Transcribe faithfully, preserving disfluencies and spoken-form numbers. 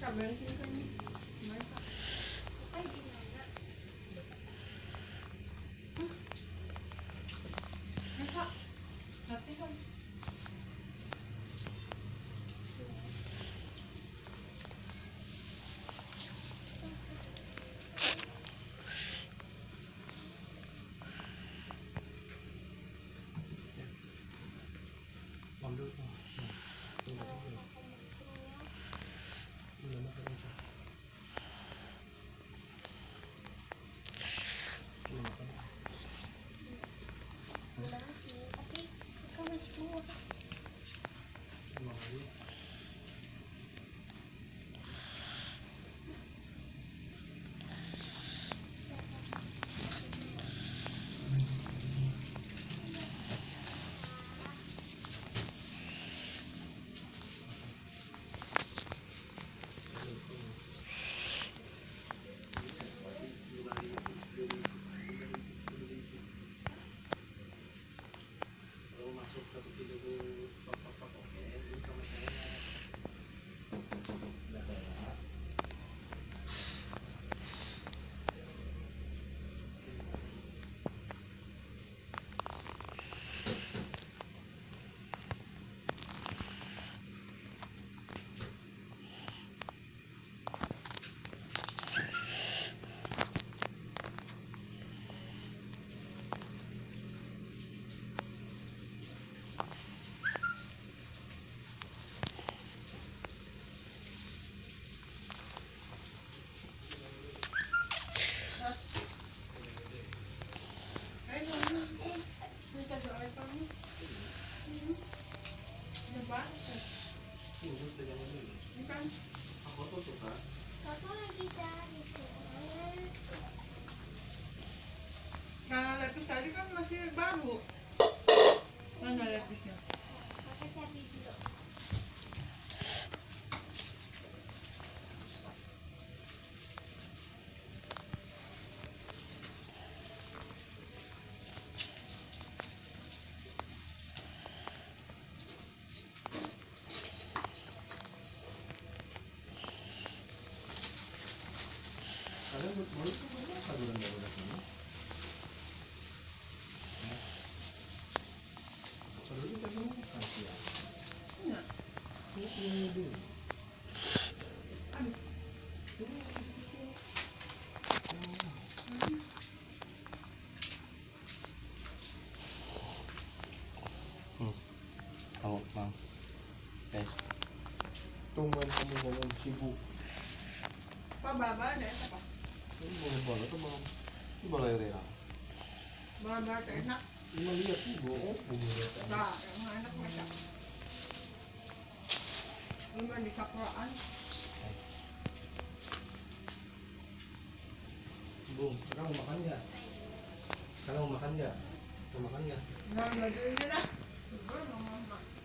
Kak, beresin kan ini. Gimana, Kak? Ay, di mana? Ayo, Kak. Latihan. Ambil tuh. Nah, Kalau tunggu dulu. aku mesinnya, Udah makan aja. Udah makan. udah sih, tapi kakak masih mau. Udah makan. Kalau masuk ke video tok tok tok oke, ini sama saya. Udah kayak. Ayo, ini. Ini kita doain kamu. Udah banget. Ini udah jangan dulu. Ini kan. Aku tuh tuh kan. Kakak lagi cari soalnya. Nah, lepis tadi kan masih baru. Mana lepisnya? Kakak cari dulu. Kalian buat mau itu berapa bulan baru datang? Kalau kita dulu kasih ya. Enggak. Ini ini dulu. Aduh. Hmm. Tahu, Bang. Eh. Tungguin kamu ngomong sibuk. Pak Baba ada apa? Ini boleh bola tuh bang. Ini bola ya. Baba itu enak. Ini lihat ibu. Oh, ibu lihat. Nah, yang enak macam. Ini mah di sakraan. Bu, sekarang mau makan nggak? Sekarang mau makan nggak? Mau makan nggak? Nah, baju ini lah. Gue mau mama.